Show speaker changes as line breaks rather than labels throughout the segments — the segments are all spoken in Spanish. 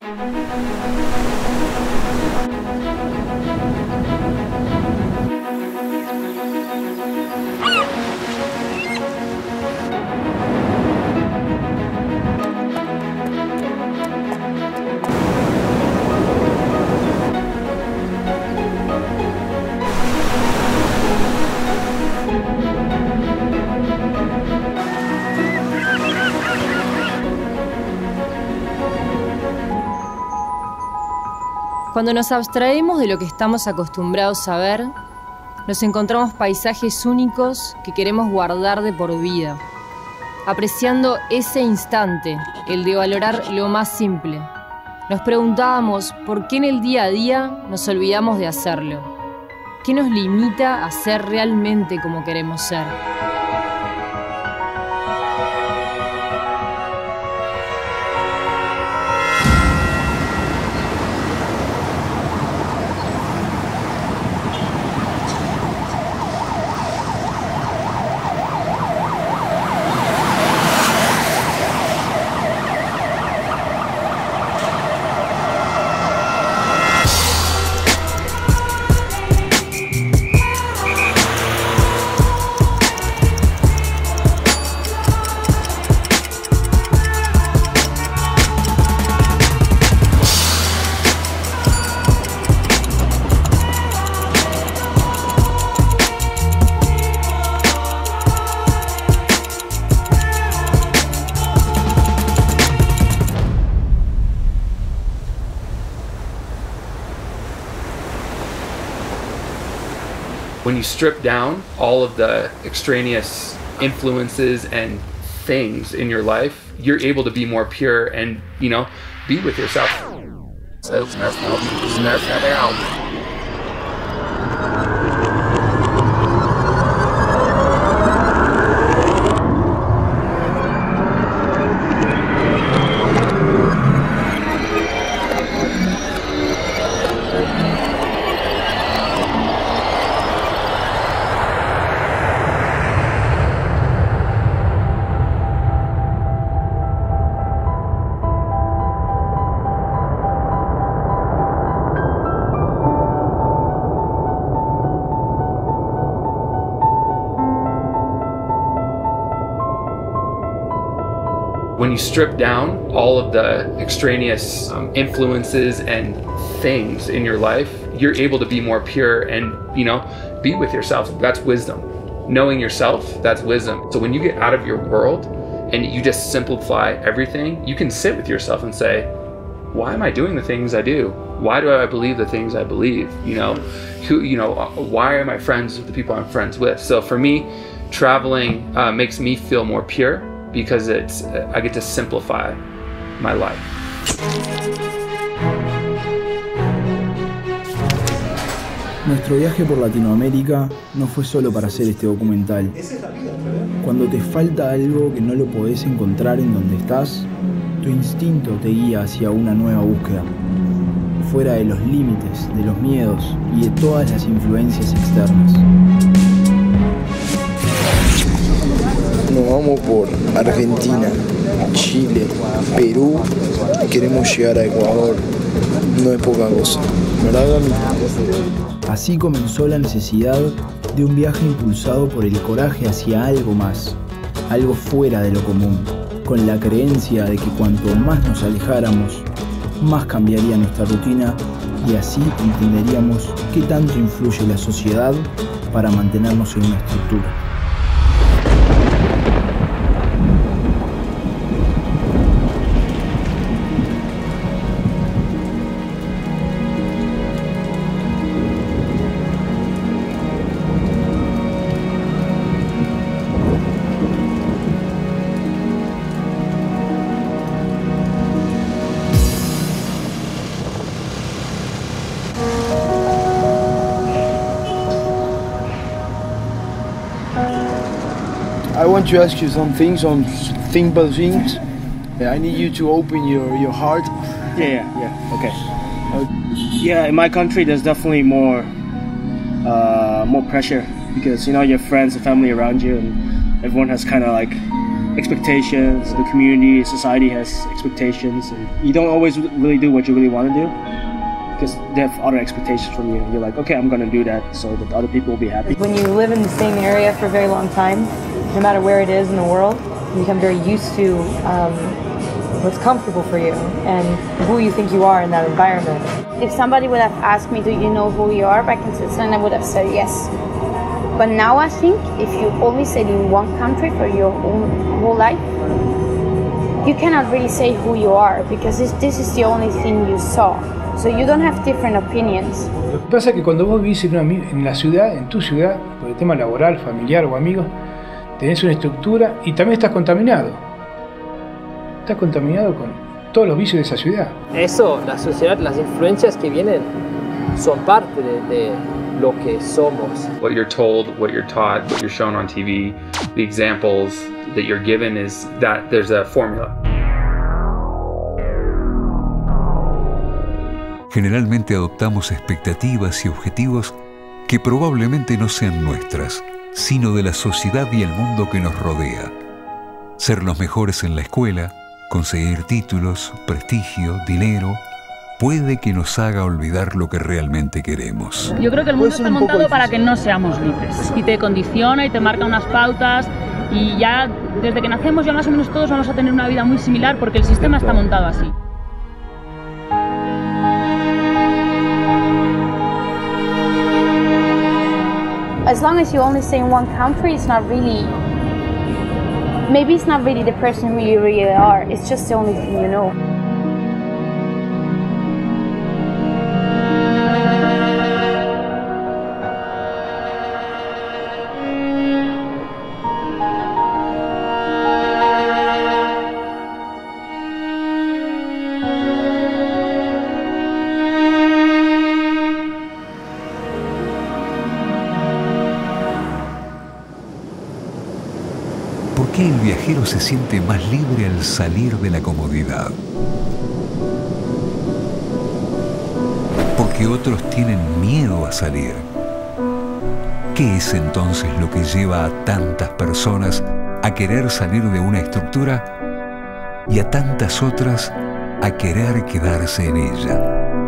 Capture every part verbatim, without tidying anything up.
Cuando nos abstraemos de lo que estamos acostumbrados a ver, nos encontramos paisajes únicos que queremos guardar de por vida, apreciando ese instante, el de valorar lo más simple. Nos preguntábamos por qué en el día a día nos olvidamos de hacerlo. ¿Qué nos limita a ser realmente como queremos ser?
When you strip down all of the extraneous influences and things in your life, you're able to be more pure and, you know, be with yourself. When you strip down all of the extraneous um, influences and things in your life, you're able to be more pure and, you know, be with yourself. That's wisdom. Knowing yourself, that's wisdom. So when you get out of your world and you just simplify everything, you can sit with yourself and say, why am I doing the things I do? Why do I believe the things I believe? You know, who, you know, why am I friends with the people I'm friends with? So for me, traveling uh, makes me feel more pure, because it's, I get to simplify my life.
Nuestro viaje por Latinoamérica no fue solo para hacer este documental. Cuando te falta algo que no lo podés encontrar en donde estás, tu instinto te guía hacia una nueva búsqueda, fuera de los límites, de los miedos y de todas las influencias externas.
Nos vamos por Argentina, Chile, Perú y queremos llegar a Ecuador. No es poca cosa, ¿verdad, Gami?
Así comenzó la necesidad de un viaje impulsado por el coraje hacia algo más, algo fuera de lo común, con la creencia de que cuanto más nos alejáramos, más cambiaría nuestra rutina y así entenderíamos qué tanto influye la sociedad para mantenernos en una estructura.
I want to ask you some things, some simple things. I need you to open your, your heart.
Yeah, yeah, yeah. Okay. Uh, yeah, in my country, there's definitely more, uh, more pressure because you know your friends and family around you, and everyone has kind of like expectations. The community, society has expectations, and you don't always really do what you really want to do because they have other expectations from you. You're like, okay, I'm gonna do that so that other people will be happy.
When you live in the same area for a very long time, no matter where it is in the world, you become very used to um, what's comfortable for you and who you think you are in that environment.
If somebody would have asked me, do you know who you are back in Switzerland, I would have said yes. But now I think if you only stayed in one country for your own whole life, you cannot really say who you are because this, this is the only thing you saw. So you don't have different opinions.
Lo que pasa es que cuando vos vivís en, una, en la ciudad, en tu ciudad, por el tema laboral, familiar o amigos, tenés una estructura y también estás contaminado. Estás contaminado con todos los vicios de esa ciudad.
Eso, la sociedad, las influencias que vienen son parte de, de lo que somos.
What you're told, what you're taught, what you're shown on T V, the examples that you're given is that there's a formula.
Generalmente adoptamos expectativas y objetivos que probablemente no sean nuestras, sino de la sociedad y el mundo que nos rodea. Ser los mejores en la escuela, conseguir títulos, prestigio, dinero, puede que nos haga olvidar lo que realmente queremos.
Yo creo que el mundo está montado para que no seamos libres y te condiciona y te marca unas pautas y ya desde que nacemos ya más o menos todos vamos a tener una vida muy similar porque el sistema está montado así.
As long as you only stay in one country, it's not really, maybe it's not really the person who you really are, it's just the only thing you know.
¿Por qué el viajero se siente más libre al salir de la comodidad? Porque otros tienen miedo a salir. ¿Qué es entonces lo que lleva a tantas personas a querer salir de una estructura y a tantas otras a querer quedarse en ella?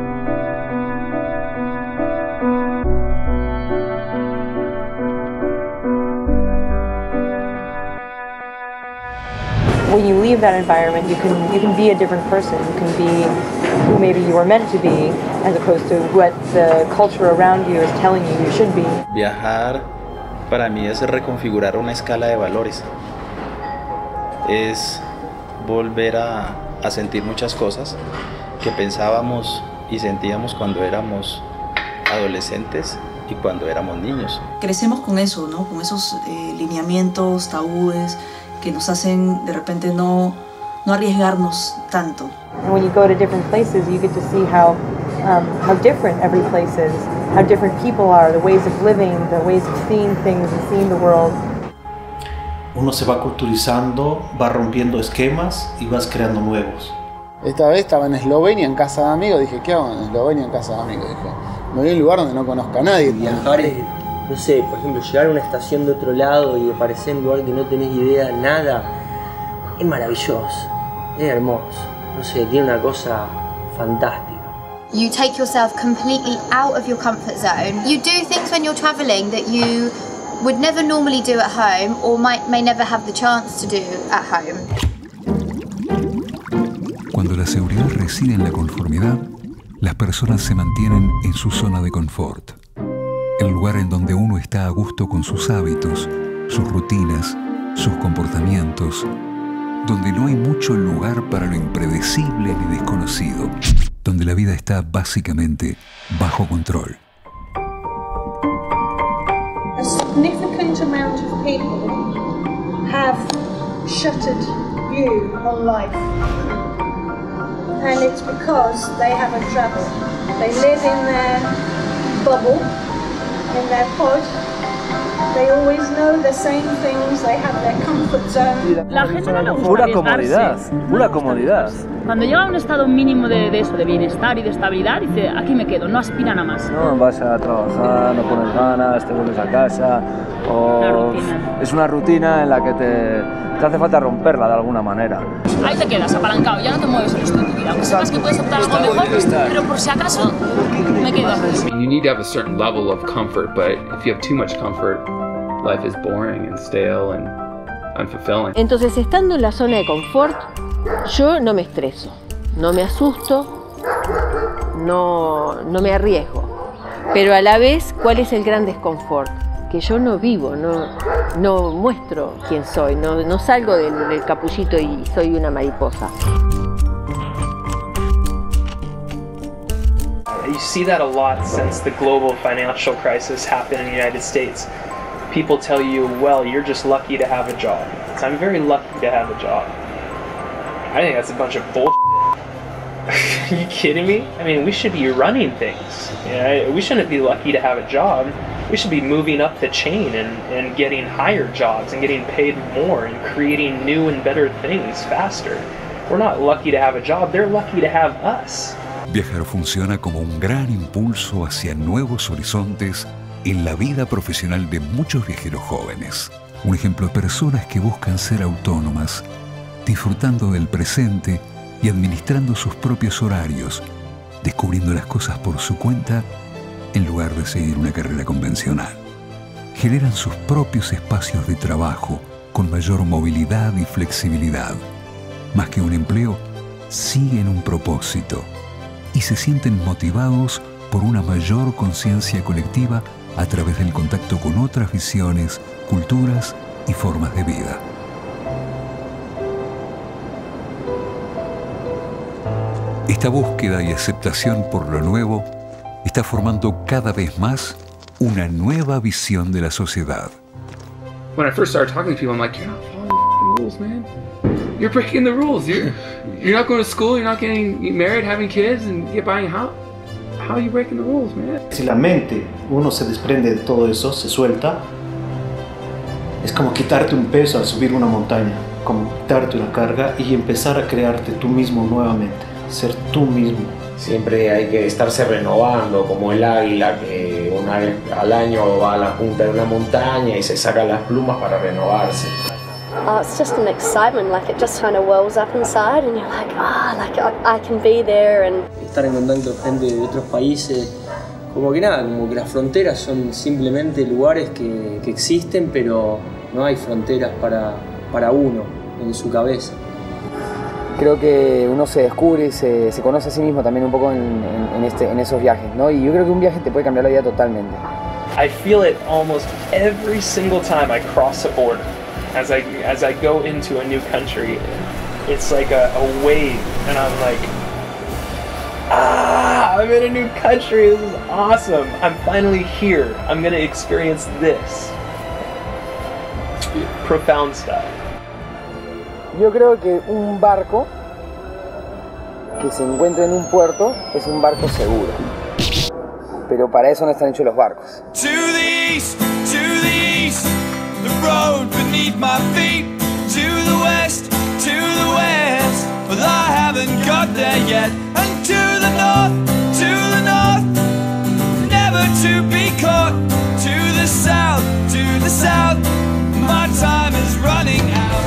When you leave that environment, you can you can be a different person. You can be who maybe you were meant to be, as opposed to what the culture around you is telling you you should be.
Viajar para mí es reconfigurar una escala de valores. Es volver a, a sentir muchas cosas que pensábamos y sentíamos cuando éramos adolescentes y cuando éramos niños.
Crecemos con eso, ¿no? Con esos eh, lineamientos, tabúes que nos hacen de repente no, no arriesgarnos tanto.
And when you go to different places, you get to see how, um, how different every place is, how different people are, the ways of living, the ways of seeing things and seeing the world.
Uno se va culturizando, va rompiendo esquemas y vas creando nuevos.
Esta vez estaba en Eslovenia en casa de amigos, dije, ¿qué hago en Eslovenia en casa de amigos? Dije, me voy a un lugar donde no conozca a nadie.
Viajar es, no sé, por ejemplo, llegar a una estación de otro lado y aparecer en un lugar que no tenés idea, nada, es maravilloso, es hermoso, no sé, tiene una cosa fantástica.
You take yourself completely out of your comfort zone. You do things when you're traveling that you would never normally do at home or might may never have the chance to do at home.
Cuando la seguridad reside en la conformidad, las personas se mantienen en su zona de confort. El lugar en donde uno está a gusto con sus hábitos, sus rutinas, sus comportamientos, donde no hay mucho lugar para lo impredecible ni desconocido, donde la vida está básicamente bajo control.
A significant amount of people have shuttered view on life, and it's because they haven't travelled. They live in their bubble, in their pod, They always know the same things. They have their comfort zone.
La gente no le gusta
Pura
arriesgarse.
comodidad, pura comodidad.
Cuando llega a un estado mínimo de, de eso, de bienestar y de estabilidad, dice, aquí me quedo, no aspiran a más.
No vas a trabajar, no pones ganas, te vuelves a casa, o
Una rutina.
es una rutina en la que te, te hace falta romperla de alguna manera.
Ahí te quedas apalancado, ya no te mueves el resto de tu vida. Aunque sepas que puedes optar a algo mejor, pero por si acaso me quedo aquí.
You need to have a certain level of comfort, but if you have too much comfort, life is boring and stale and unfulfilling.
Entonces, estando en la zona de confort, yo no me estreso, no me asusto, no, no me arriesgo. Pero a la vez, ¿cuál es el gran desconfort? Que yo no vivo, no, no muestro quién soy, no, no salgo del, del capullito y soy una mariposa.
You see that a lot since the global financial crisis happened in the United States. People tell you, well, you're just lucky to have a job. So I'm very lucky to have a job. I think that's a bunch of bullshit. Are you kidding me? I mean, we should be running things. You know, we shouldn't be lucky to have a job. We should be moving up the chain and, and getting higher jobs and getting paid more and creating new and better things faster. We're not lucky to have a job, they're lucky to have us.
Viajar funciona como un gran impulso hacia nuevos horizontes en la vida profesional de muchos viajeros jóvenes. Un ejemplo de personas que buscan ser autónomas, disfrutando del presente y administrando sus propios horarios, descubriendo las cosas por su cuenta en lugar de seguir una carrera convencional. Generan sus propios espacios de trabajo con mayor movilidad y flexibilidad. Más que un empleo, siguen un propósito y se sienten motivados por una mayor conciencia colectiva a través del contacto con otras visiones, culturas y formas de vida. Esta búsqueda y aceptación por lo nuevo está formando cada vez más una nueva visión de la sociedad.
When I first started talking to people, I'm like, you're not following the rules, man. You're breaking the rules. You're, you're not going to school, you're not getting married, having kids, and you're buying a house. How are you breaking the rules, man?
Si la mente, uno se desprende de todo eso, se suelta, es como quitarte un peso al subir una montaña, como quitarte una carga y empezar a crearte tú mismo nuevamente, ser tú mismo.
Siempre hay que estarse renovando, como el águila que una vez al año va a la punta de una montaña y se saca las plumas para renovarse.
Oh, it's just an excitement, like it just kind of wells up inside and you're like, ah, oh, like I, I can be there. And
estar en contacto con gente de otros países, como que nada, como que las fronteras son simplemente lugares que, que existen, pero no hay fronteras para, para uno, en su cabeza.
Creo que uno se descubre y se, se conoce a sí mismo también un poco en, en, en, este, en esos viajes, ¿no? Y yo creo que un viaje te puede cambiar la vida totalmente.
I feel it almost every single time I cross a border. As I, as I go into a new country, it's like a, a wave, and I'm like, ah, I'm in a new country, this is awesome, I'm finally here, I'm gonna experience this. Profound stuff.
Yo creo que un barco que se encuentra en un puerto es un barco seguro, pero para eso no están hechos los barcos.
To the east, to the east, the road beneath my feet. To the west, to the west, but I haven't got there yet. And to the north, to the north, never to be caught. To the south, to the south, my time is running out.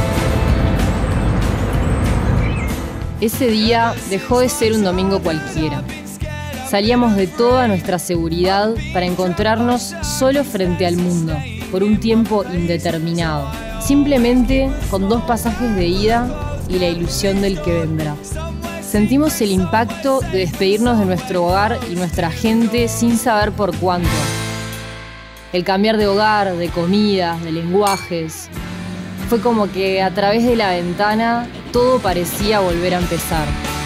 Ese día dejó de ser un domingo cualquiera. Salíamos de toda nuestra seguridad para encontrarnos solo frente al mundo, por un tiempo indeterminado, simplemente con dos pasajes de ida y la ilusión del que vendrá. Sentimos el impacto de despedirnos de nuestro hogar y nuestra gente sin saber por cuánto. El cambiar de hogar, de comidas, de lenguajes. Fue como que a través de la ventana todo parecía volver a empezar.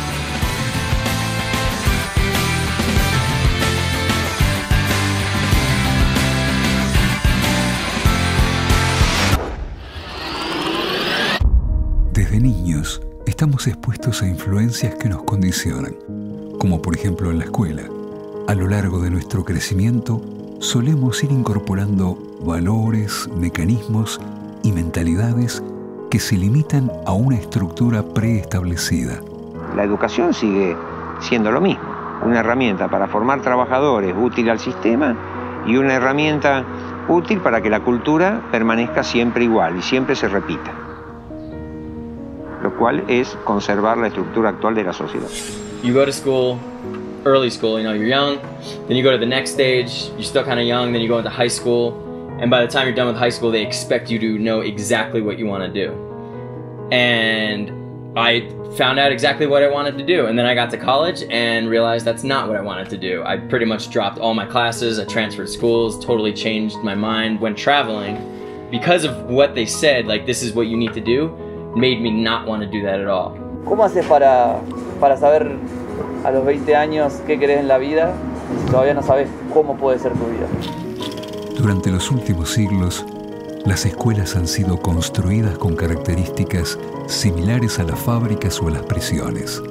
Desde niños estamos expuestos a influencias que nos condicionan, como por ejemplo en la escuela. A lo largo de nuestro crecimiento, solemos ir incorporando valores, mecanismos y mentalidades que se limitan a una estructura preestablecida.
La educación sigue siendo lo mismo, una herramienta para formar trabajadores útil al sistema y una herramienta útil para que la cultura permanezca siempre igual y siempre se repita, lo cual es conservar la estructura actual de la sociedad.
You go to school, early school, you know, you're young, then you go to the next stage, you're still kind of young, then you go into high school, and by the time you're done with high school, they expect you to know exactly what you want to do. And I found out exactly what I wanted to do, and then I got to college and realized that's not what I wanted to do. I pretty much dropped all my classes, I transferred schools, totally changed my mind when traveling. Because of what they said, like this is what you need to do, made me not want to do that at all.
¿Cómo haces para, para saber a los veinte años qué querés en la vida si todavía no sabes cómo puede ser tu vida?
Durante los últimos siglos, las escuelas han sido construidas con características similares a las fábricas o a las prisiones,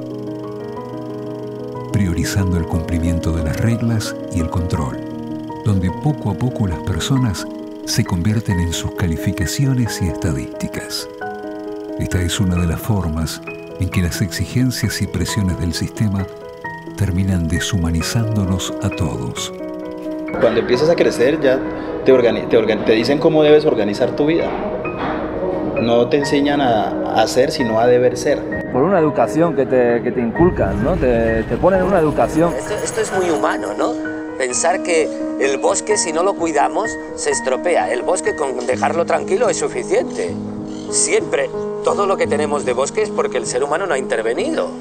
priorizando el cumplimiento de las reglas y el control, donde poco a poco las personas se convierten en sus calificaciones y estadísticas. Esta es una de las formas en que las exigencias y presiones del sistema terminan deshumanizándonos a todos.
Cuando empiezas a crecer ya te, organi te, organi te dicen cómo debes organizar tu vida. No te enseñan a, a hacer, sino a deber ser.
Por una educación que te, que te inculcan, ¿no? Te, te ponen una educación.
Esto, esto es muy humano, ¿no? Pensar que el bosque, si no lo cuidamos, se estropea. El bosque, con dejarlo tranquilo, es suficiente. Siempre, todo lo que tenemos de bosque es porque el ser humano no ha intervenido.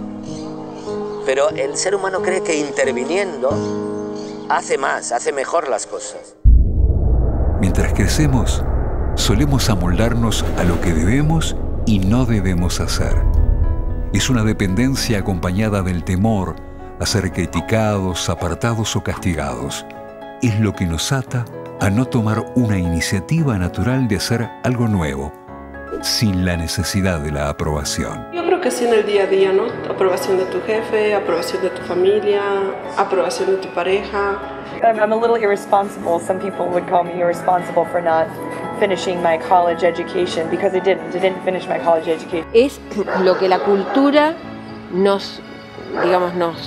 Pero el ser humano cree que interviniendo hace más, hace mejor las cosas.
Mientras crecemos, solemos amoldarnos a lo que debemos y no debemos hacer. Es una dependencia acompañada del temor a ser criticados, apartados o castigados. Es lo que nos ata a no tomar una iniciativa natural de hacer algo nuevo, sin la necesidad de la aprobación.
Yo creo que sí, en el día a día, ¿no? Aprobación de tu jefe, aprobación de tu familia, aprobación de tu pareja.
I'm, I'm a little irresponsible. Some people would call me irresponsible for not finishing my college education because I didn't. I didn't finish my college education.
Es lo que la cultura nos, digamos, nos,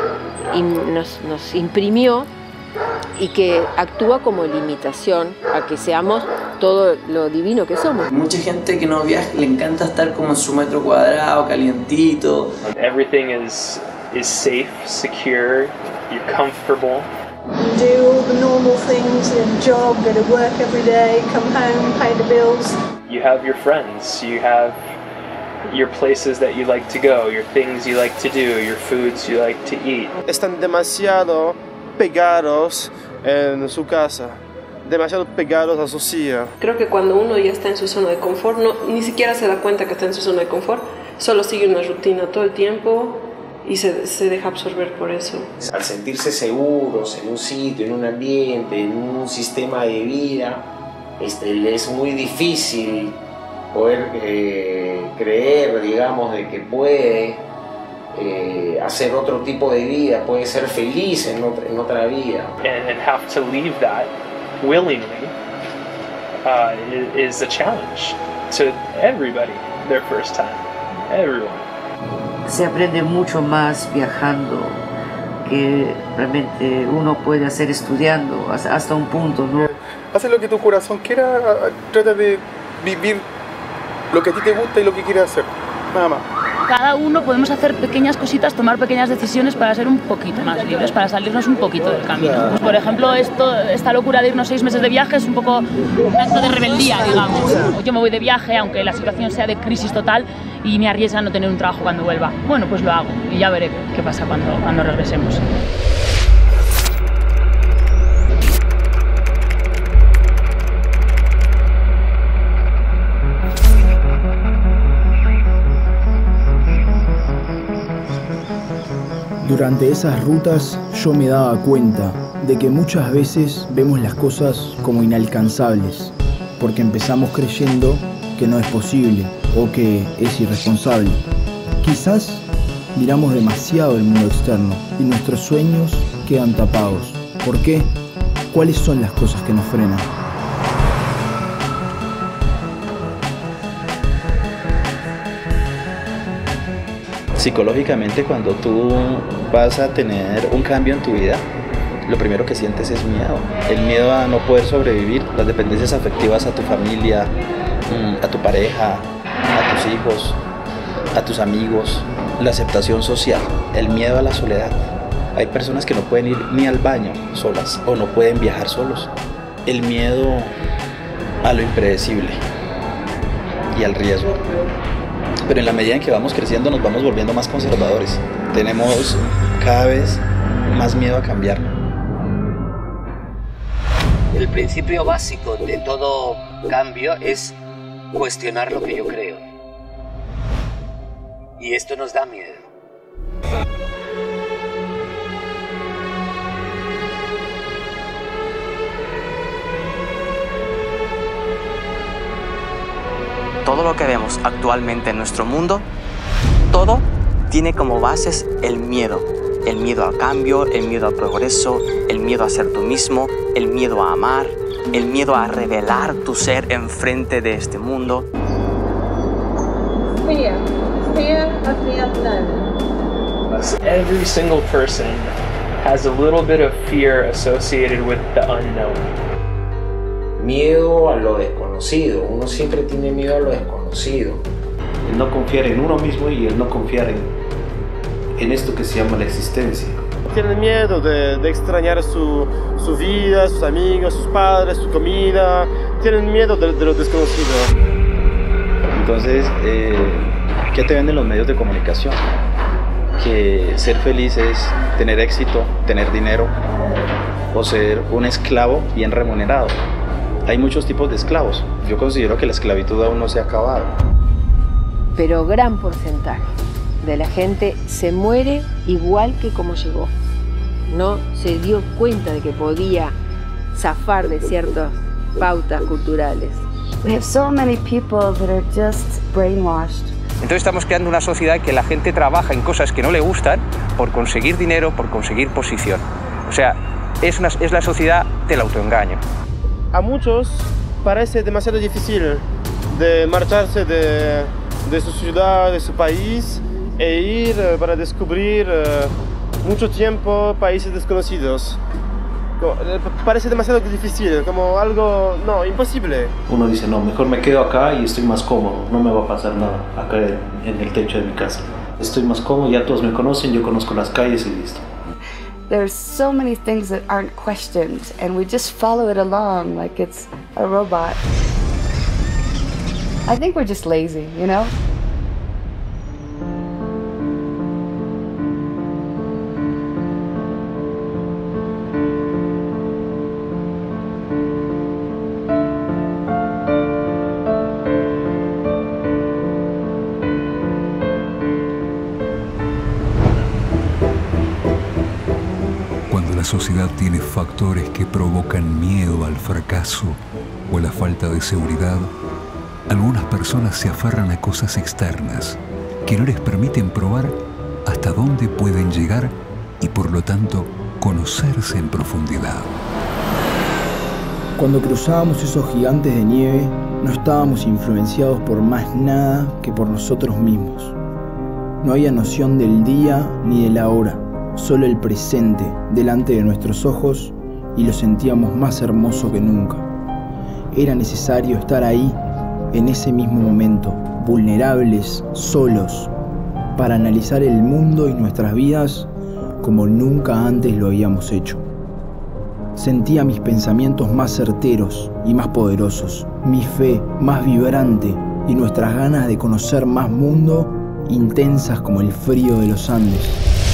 nos, nos imprimió y que actúa como limitación a que seamos todo lo divino que somos.
Mucha gente que no viaja le encanta estar como en su metro cuadrado, calientito.
Everything is is safe, secure, you're comfortable.
You do all the normal things, in a job, go to work every day, come home, pay the bills.
You have your friends, you have your places that you like to go, your things you like to do, your foods you like to eat.
Están demasiado pegados en su casa, demasiado pegados a su silla.
Creo que cuando uno ya está en su zona de confort, no, ni siquiera se da cuenta que está en su zona de confort, solo sigue una rutina todo el tiempo y se, se deja absorber por eso.
Al sentirse seguros en un sitio, en un ambiente, en un sistema de vida, este, es muy difícil poder eh, creer, digamos, de que puede eh, hacer otro tipo de vida, puede ser feliz en otra, en otra vida.
And, and have to leave that willingly uh, is a challenge to everybody, their first time, everyone.
Se aprende mucho más viajando que realmente uno puede hacer estudiando hasta, hasta un punto, ¿no?
Haz lo que tu corazón quiera, trata de vivir lo que a ti te gusta y lo que quieres hacer, nada más.
Cada uno podemos hacer pequeñas cositas, tomar pequeñas decisiones para ser un poquito más libres, para salirnos un poquito del camino. Pues, por ejemplo, esto, esta locura de irnos seis meses de viaje es un poco un acto de rebeldía, digamos. Yo me voy de viaje, aunque la situación sea de crisis total, y me arriesga a no tener un trabajo cuando vuelva. Bueno, pues lo hago y ya veré qué pasa cuando, cuando regresemos.
Durante esas rutas yo me daba cuenta de que muchas veces vemos las cosas como inalcanzables, porque empezamos creyendo que no es posible o que es irresponsable. Quizás miramos demasiado el mundo externo y nuestros sueños quedan tapados. ¿Por qué? ¿cuáles son las cosas que nos frenan?
Psicológicamente, cuando tú vas a tener un cambio en tu vida, lo primero que sientes es miedo. El miedo a no poder sobrevivir, las dependencias afectivas a tu familia, a tu pareja, a tus hijos, a tus amigos, la aceptación social, el miedo a la soledad. Hay personas que no pueden ir ni al baño solas o no pueden viajar solos. El miedo a lo impredecible y al riesgo. Pero en la medida en que vamos creciendo nos vamos volviendo más conservadores. Tenemos cada vez más miedo a cambiar.
El principio básico de todo cambio es cuestionar lo que yo creo. Y esto nos da miedo.
Todo lo que vemos actualmente en nuestro mundo, todo tiene como bases el miedo. El miedo al cambio, el miedo al progreso, el miedo a ser tú mismo, el miedo a amar, el miedo a revelar tu ser enfrente de este mundo.
Fear. Fear of the unknown.
Every single person has a little bit of fear associated with the unknown.
Miedo a lo desconocido. Uno siempre tiene miedo a lo desconocido.
El no confiar en uno mismo y el no confiar en, en esto que se llama la existencia.
Tienen miedo de, de extrañar su, su vida, sus amigos, sus padres, su comida. Tienen miedo de, de lo desconocido.
Entonces, eh, ¿qué te venden los medios de comunicación? Que ser feliz es tener éxito, tener dinero o ser un esclavo bien remunerado. Hay muchos tipos de esclavos. Yo considero que la esclavitud aún no se ha acabado.
Pero gran porcentaje de la gente se muere igual que como llegó. No se dio cuenta de que podía zafar de ciertas pautas culturales.
We have so many people that are just brainwashed.
Entonces estamos creando una sociedad en que la gente trabaja en cosas que no le gustan por conseguir dinero, por conseguir posición. O sea, es, una, es la sociedad del autoengaño.
A muchos parece demasiado difícil de marcharse de, de su ciudad, de su país e ir para descubrir uh, mucho tiempo países desconocidos. Parece demasiado difícil, como algo, no, imposible.
Uno dice, no, mejor me quedo acá y estoy más cómodo, no me va a pasar nada acá en, en el techo de mi casa. Estoy más cómodo, ya todos me conocen, yo conozco las calles y listo.
There's so many things that aren't questioned and we just follow it along like it's a robot. I think we're just lazy, you know?
La sociedad tiene factores que provocan miedo al fracaso o a la falta de seguridad. Algunas personas se aferran a cosas externas que no les permiten probar hasta dónde pueden llegar y por lo tanto conocerse en profundidad.
Cuando cruzábamos esos gigantes de nieve, no estábamos influenciados por más nada que por nosotros mismos. No había noción del día ni de la hora. Solo el presente delante de nuestros ojos y lo sentíamos más hermoso que nunca. Era necesario estar ahí, en ese mismo momento, vulnerables, solos, para analizar el mundo y nuestras vidas como nunca antes lo habíamos hecho. Sentía mis pensamientos más certeros y más poderosos, mi fe más vibrante y nuestras ganas de conocer más mundo intensas como el frío de los Andes.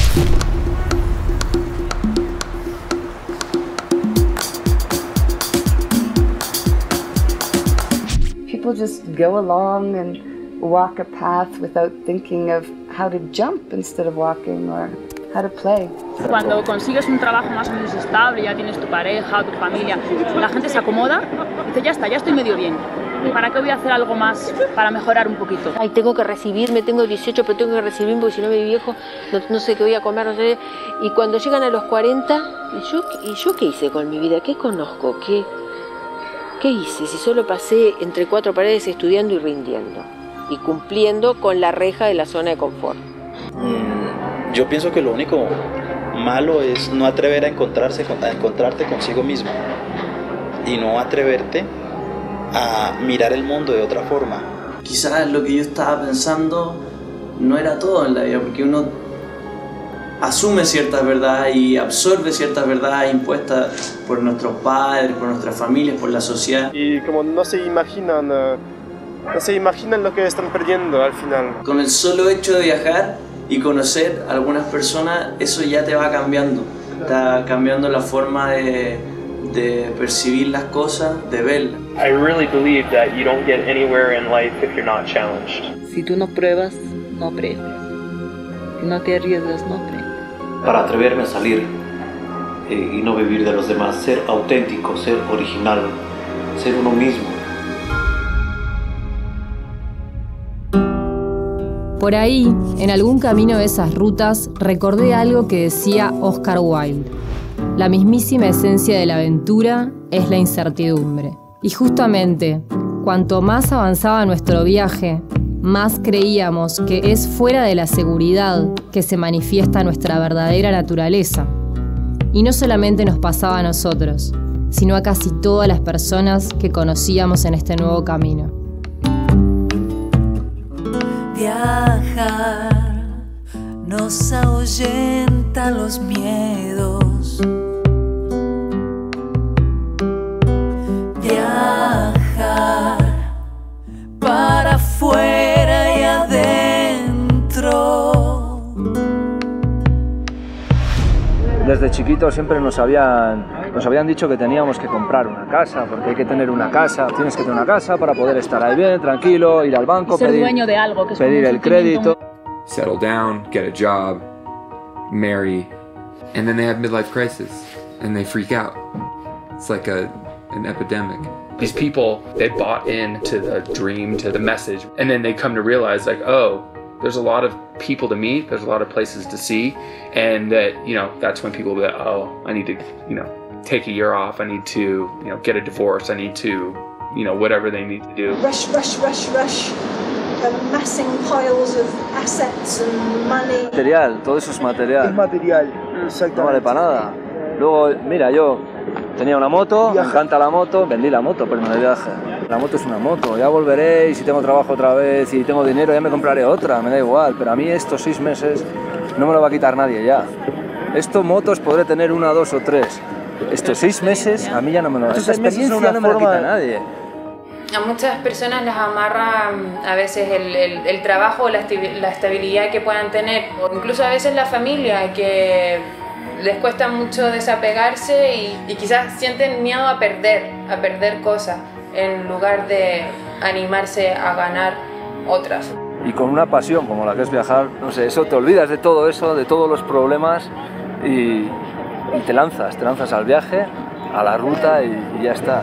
People just go along and walk a path without thinking of how to jump instead of walking or how to play.
Cuando consigues un trabajo más o menos estable, ya tienes tu pareja, tu familia, la gente se acomoda y dice, ya está, ya estoy medio bien. ¿para qué voy a hacer algo más para mejorar un poquito?
Ay, tengo que recibirme, tengo dieciocho, pero tengo que recibirme porque si no me viejo, no, no sé qué voy a comer, no sé. Y cuando llegan a los cuarenta, ¿y yo, ¿y yo qué hice con mi vida? ¿Qué conozco? ¿Qué, qué hice? Si solo pasé entre cuatro paredes estudiando y rindiendo y cumpliendo con la reja de la zona de confort.
Mm, yo pienso que lo único malo es no atrever a, encontrarse, a encontrarte consigo mismo y no atreverte a mirar el mundo de otra forma.
Quizás lo que yo estaba pensando no era todo en la vida, porque uno asume ciertas verdades y absorbe ciertas verdades impuestas por nuestros padres, por nuestras familias, por la sociedad.
Y como no se imaginan, no se imaginan lo que están perdiendo al final.
Con el solo hecho de viajar y conocer a algunas personas, eso ya te va cambiando. Está cambiando la forma de, de percibir las cosas, de verlas.
I really believe that you don't get anywhere in life if you're not challenged.
Si tú no pruebas, no aprendes. Si no te arriesgas, no aprendes.
Para atreverme a salir eh, y no vivir de los demás, ser auténtico, ser original, ser uno mismo.
Por ahí, en algún camino de esas rutas, recordé algo que decía Oscar Wilde. La mismísima esencia de la aventura es la incertidumbre. Y justamente, cuanto más avanzaba nuestro viaje, más creíamos que es fuera de la seguridad que se manifiesta nuestra verdadera naturaleza. Y no solamente nos pasaba a nosotros, sino a casi todas las personas que conocíamos en este nuevo camino.
Viajar nos ahuyenta los miedos. Viajar para afuera y adentro.
Desde chiquitos siempre nos habían, nos habían dicho que teníamos que comprar una casa, porque hay que tener una casa, tienes que tener una casa para poder estar ahí bien, tranquilo, ir al banco,
ser
pedir,
dueño de algo, que es
pedir el crédito.
Settle down, get a job, marry, and then they have midlife crisis and they freak out. It's like a, an epidemic.
These people, they bought into the dream, to the message, and then they come to realize like, oh, there's a lot of people to meet, there's a lot of places to see, and that, you know, that's when people will be like, oh, I need to, you know, take a year off, I need to, you know, get a divorce, I need to, you know, whatever they need to do.
Rush, rush, rush, rush, amassing piles of assets and money.
Material, todo eso es material.
Es material, exactamente.
No vale para nada. Luego, mira, yo tenía una moto, me encanta la moto, vendí la moto, pero no de viaje. La moto es una moto, ya volveré y si tengo trabajo otra vez y tengo dinero ya me compraré otra, me da igual, pero a mí estos seis meses no me lo va a quitar nadie ya. Estos motos podré tener una, dos o tres. Estos seis meses a mí ya no me lo... Esta experiencia no me la quita nadie.
A muchas personas las amarra a veces el, el, el trabajo o la, la estabilidad que puedan tener, o incluso a veces la familia, que les cuesta mucho desapegarse y, y quizás sienten miedo a perder, a perder cosas, en lugar de animarse a ganar otras.
Y con una pasión como la que es viajar, no sé, eso te olvidas de todo eso, de todos los problemas y, y te lanzas, te lanzas al viaje, a la ruta y, y ya está.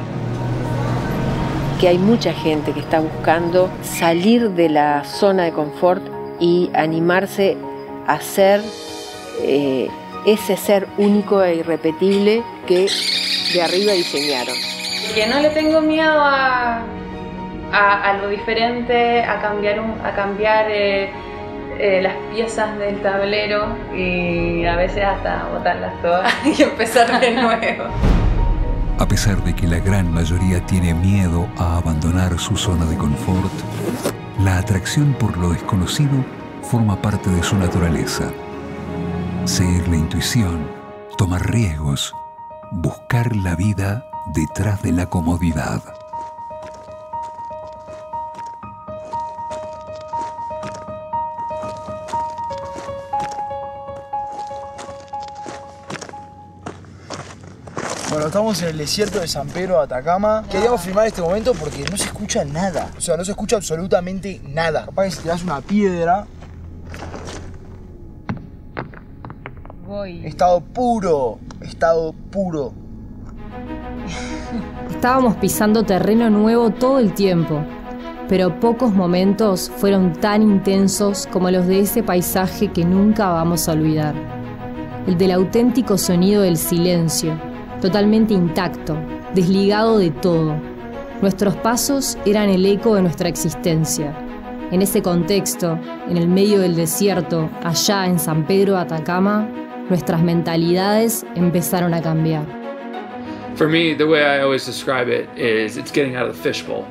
Que hay mucha gente que está buscando salir de la zona de confort y animarse a ser eh, ese ser único e irrepetible que de arriba diseñaron.
Que no le tengo miedo a, a, a lo diferente, a cambiar, un, a cambiar eh, eh, las piezas del tablero y a veces hasta botarlas todas y empezar de nuevo.
A pesar de que la gran mayoría tiene miedo a abandonar su zona de confort, la atracción por lo desconocido forma parte de su naturaleza. Seguir la intuición, tomar riesgos, buscar la vida detrás de la comodidad.
Bueno, estamos en el desierto de San Pedro de Atacama. Queríamos filmar este momento porque no se escucha nada. O sea, no se escucha absolutamente nada. Capaz que si tiras una piedra...
Voy.
Estado puro. Estado puro.
Estábamos pisando terreno nuevo todo el tiempo, pero pocos momentos fueron tan intensos como los de ese paisaje que nunca vamos a olvidar. El del auténtico sonido del silencio, totalmente intacto, desligado de todo. Nuestros pasos eran el eco de nuestra existencia. En ese contexto, en el medio del desierto, allá en San Pedro Atacama, nuestras mentalidades empezaron a cambiar.
For me, the way I always describe it is it's getting out of the fishbowl.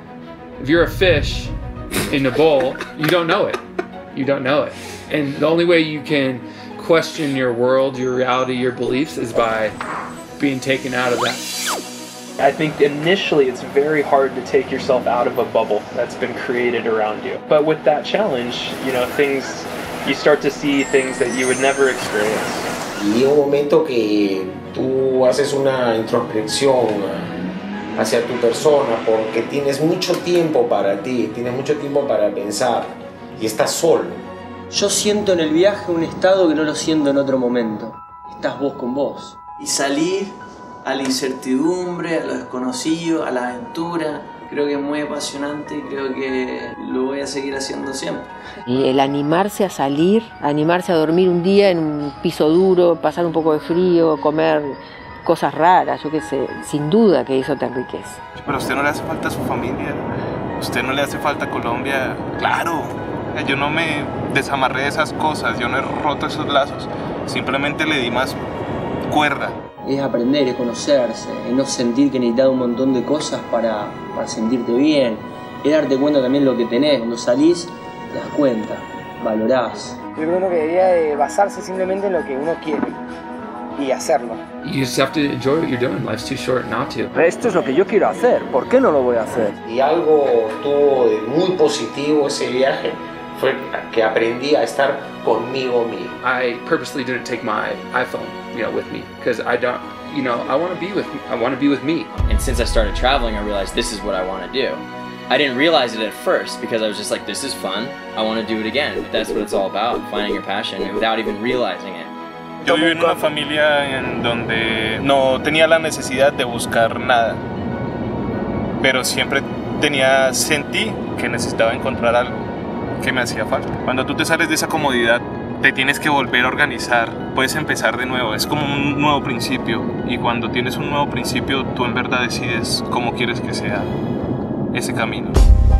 If you're a fish in a bowl, you don't know it. You don't know it. And the only way you can question your world, your reality, your beliefs is by being taken out of that.
I think initially it's very hard to take yourself out of a bubble that's been created around you. But with that challenge, you know, things, you start to see things that you would never experience.
Y llega un momento que tú haces una introspección hacia tu persona porque tienes mucho tiempo para ti, tienes mucho tiempo para pensar y estás solo.
Yo siento en el viaje un estado que no lo siento en otro momento. Estás vos con vos.
Y salir a la incertidumbre, a lo desconocido, a la aventura, creo que es muy apasionante y creo que lo voy a seguir haciendo siempre.
Y el animarse a salir, animarse a dormir un día en un piso duro, pasar un poco de frío, comer cosas raras, yo qué sé, sin duda que eso te enriquece.
Pero a usted no le hace falta su familia, a usted no le hace falta Colombia, claro. Yo no me desamarré de esas cosas, yo no he roto esos lazos, simplemente le di más cuerda.
Es aprender, es conocerse, es no sentir que necesitas un montón de cosas para, para sentirte bien, es darte cuenta también de lo que tenés. Cuando salís, te das cuenta, valorás.
Yo creo que debería de basarse simplemente en lo que uno quiere y hacerlo.
You just have to enjoy what you're doing. Life's too short not to.
Esto es lo que yo quiero hacer, ¿por qué no lo voy a hacer?
Y algo tuvo de muy positivo ese viaje fue que aprendí a estar conmigo mismo.
I purposely didn't take my iPhone, you know, with me because I don't, you know, I want to be with, I want to be with me.
And since I started traveling, I realized this is what I want to do. I didn't realize it at first because I was just like, this is fun. I want to do it again. That's what it's all about, finding your passion without even realizing it.
Yo viví en una familia en donde no tenía la necesidad de buscar nada, pero siempre tenía, sentí que necesitaba encontrar algo que me hacía falta. Cuando tú te sales de esa comodidad, te tienes que volver a organizar, puedes empezar de nuevo, es como un nuevo principio, y cuando tienes un nuevo principio, tú en verdad decides cómo quieres que sea ese camino.